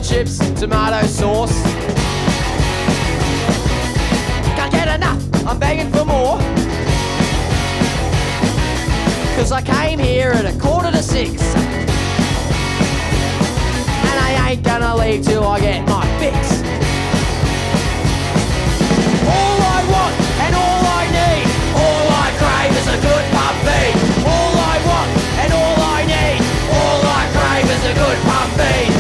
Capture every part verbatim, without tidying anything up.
chips, tomato sauce. Can't get enough, I'm begging for more. Cause I came here at a quarter to six. And I ain't gonna leave till I get my fix. All I want and all I need, all I crave is a good pub feed. All I want and all I need, all I crave is a good pub feed.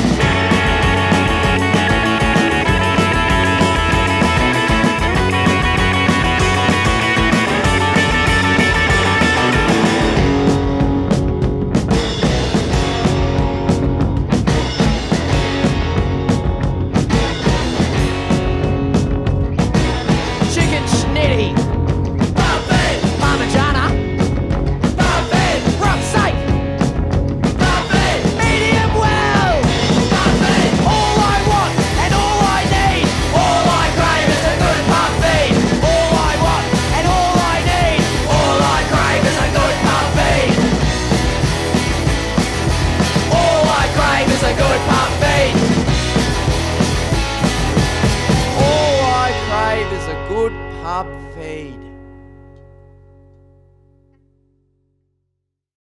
Pub feed.